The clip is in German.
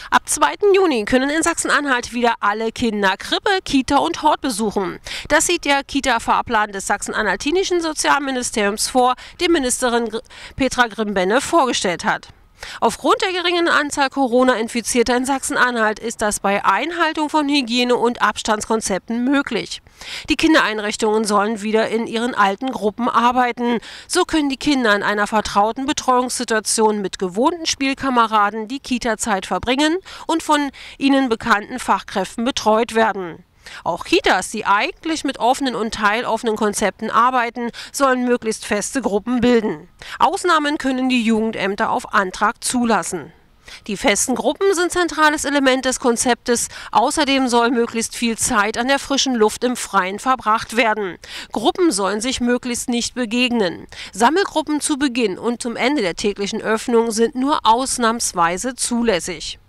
Ab 2. Juni können in Sachsen-Anhalt wieder alle Kinder Krippe, Kita und Hort besuchen. Das sieht der Kita-Fahrplan des sachsen-anhaltinischen Sozialministeriums vor, den Ministerin Petra Grimbenne vorgestellt hat. Aufgrund der geringen Anzahl Corona-Infizierter in Sachsen-Anhalt ist das bei Einhaltung von Hygiene- und Abstandskonzepten möglich. Die Kindereinrichtungen sollen wieder in ihren alten Gruppen arbeiten. So können die Kinder in einer vertrauten Betreuungssituation mit gewohnten Spielkameraden die Kita-Zeit verbringen und von ihnen bekannten Fachkräften betreut werden. Auch Kitas, die eigentlich mit offenen und teiloffenen Konzepten arbeiten, sollen möglichst feste Gruppen bilden. Ausnahmen können die Jugendämter auf Antrag zulassen. Die festen Gruppen sind zentrales Element des Konzeptes. Außerdem soll möglichst viel Zeit an der frischen Luft im Freien verbracht werden. Gruppen sollen sich möglichst nicht begegnen. Sammelgruppen zu Beginn und zum Ende der täglichen Öffnung sind nur ausnahmsweise zulässig.